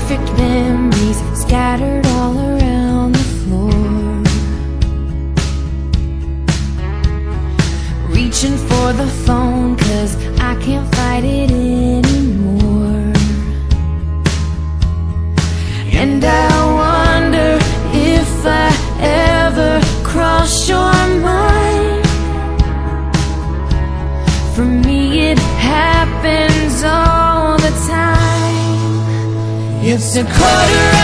Perfect memories scattered all around the floor. Reaching for the phone 'cause I can't fight it anymore. And I wonder if I ever cross your mind. For me it happens all the time. It's a quarter